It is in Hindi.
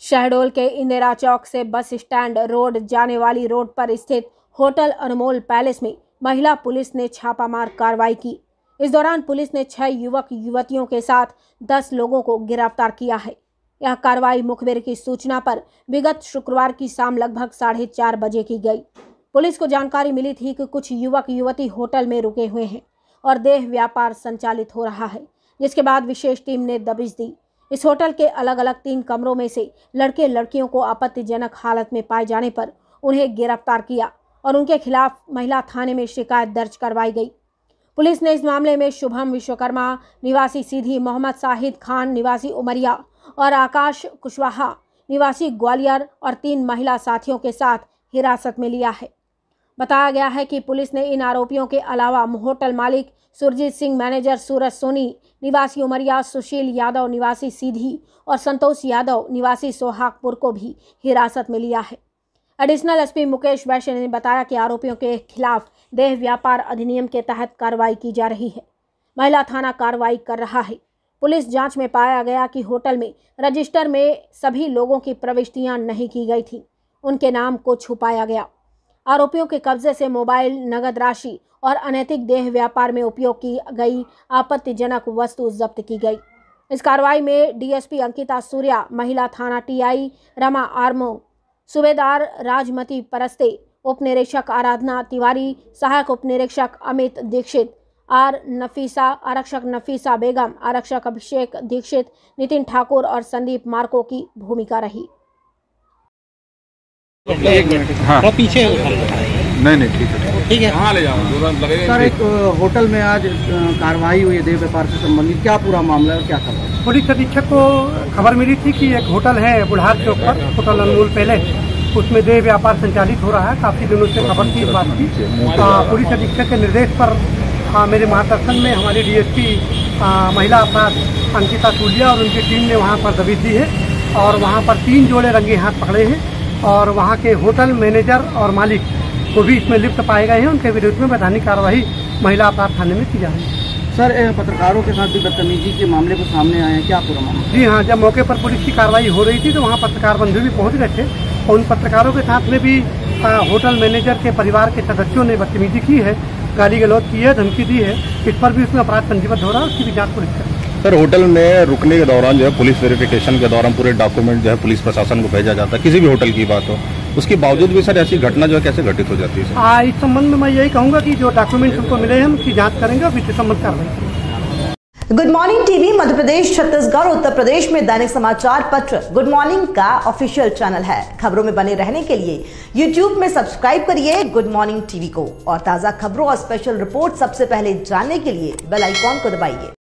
शहडोल के इंदिरा चौक से बस स्टैंड रोड जाने वाली रोड पर स्थित होटल अनमोल पैलेस में महिला पुलिस ने छापामार कार्रवाई की। इस दौरान पुलिस ने 6 युवक युवतियों के साथ 10 लोगों को गिरफ्तार किया है। यह कार्रवाई मुखबिर की सूचना पर विगत शुक्रवार की शाम लगभग 4:30 बजे की गई। पुलिस को जानकारी मिली थी कि कुछ युवक युवती होटल में रुके हुए हैं और देह व्यापार संचालित हो रहा है, जिसके बाद विशेष टीम ने दबिश दी। इस होटल के अलग अलग 3 कमरों में से लड़के लड़कियों को आपत्तिजनक हालत में पाए जाने पर उन्हें गिरफ्तार किया और उनके खिलाफ महिला थाने में शिकायत दर्ज करवाई गई। पुलिस ने इस मामले में शुभम विश्वकर्मा निवासी सीधी, मोहम्मद शाहिद खान निवासी उमरिया और आकाश कुशवाहा निवासी ग्वालियर और 3 महिला साथियों के साथ हिरासत में लिया है। बताया गया है कि पुलिस ने इन आरोपियों के अलावा होटल मालिक सुरजीत सिंह, मैनेजर सूरज सोनी निवासी उमरिया, सुशील यादव निवासी सीधी और संतोष यादव निवासी सोहागपुर को भी हिरासत में लिया है। एडिशनल एसपी मुकेश वैश्य ने बताया कि आरोपियों के खिलाफ देह व्यापार अधिनियम के तहत कार्रवाई की जा रही है। महिला थाना कार्रवाई कर रहा है। पुलिस जांच में पाया गया कि होटल में रजिस्टर में सभी लोगों की प्रविष्टियां नहीं की गई थी, उनके नाम को छुपाया गया। आरोपियों के कब्जे से मोबाइल, नगद राशि और अनैतिक देह व्यापार में उपयोग की गई आपत्तिजनक वस्तु जब्त की गई। इस कार्रवाई में डीएसपी अंकिता सूर्या, महिला थाना टीआई रमा आर्मो, सूबेदार राजमती परस्ते, उप निरीक्षक आराधना तिवारी, सहायक उप निरीक्षक अमित दीक्षित, आर नफीसा, आरक्षक नफीसा बेगम, आरक्षक अभिषेक दीक्षित, नितिन ठाकुर और संदीप मार्को की भूमिका रही। हाँ। पीछे नहीं ठीक है। हाँ ले जाओ सर। एक होटल में आज कार्रवाई हुई है देह व्यापार से संबंधित, क्या पूरा मामला है और क्या करवाई? पुलिस अधीक्षक को खबर मिली थी कि एक होटल है बुढ़ार चौक पर, होटल अनमोल पैलेस, उसमें देह व्यापार संचालित हो रहा है। काफी दिनों से खबर की, इस बात की। पुलिस अधीक्षक के निर्देश पर मेरे मार्गदर्शन में हमारी डीएसपी महिला अपराध अंकिता सूर्या और उनकी टीम ने वहाँ पर दबिश दी है और वहाँ पर 3 जोड़े रंगे हाथ पकड़े हैं और वहाँ के होटल मैनेजर और मालिक को भी इसमें लिप्त पाए गए हैं। उनके विरुद्ध में वैधानिक कार्रवाई महिला अपराध थाने में की जा रही है। सर, पत्रकारों के साथ भी बदतमीजी के मामले को सामने आए हैं, क्या पूरा मामला? जी हाँ, जब मौके पर पुलिस की कार्रवाई हो रही थी तो वहाँ पत्रकार बंधु भी पहुँच गए थे और उन पत्रकारों के साथ में भी होटल मैनेजर के परिवार के सदस्यों ने बदतमीजी की है, गाली गलौज की है, धमकी दी है। इस पर भी उसमें अपराध पंजीबद्ध हो रहा है, उसकी भी जाँच पुलिस कर। सर, होटल में रुकने के दौरान जो है पुलिस वेरिफिकेशन के दौरान पूरे डॉक्यूमेंट जो है पुलिस प्रशासन को भेजा जाता है, किसी भी होटल की बात हो, उसके बावजूद भी सर ऐसी घटना जो है कैसे घटित हो जाती है? इस संबंध में मैं यही कहूँगा कि जो डॉक्यूमेंट हमको मिले हैं हम उसकी जाँच करेंगे और विधि सम्मत कार्रवाई करेंगे। Good Morning TV Madhya Pradesh, Chhattisgarh, Uttar Pradesh में दैनिक समाचार पत्र गुड मॉर्निंग का ऑफिशियल चैनल है। खबरों में बने रहने के लिए यूट्यूब में सब्सक्राइब करिए गुड मॉर्निंग टीवी को और ताजा खबरों और स्पेशल रिपोर्ट सबसे पहले जानने के लिए बेल आइकॉन को दबाइए।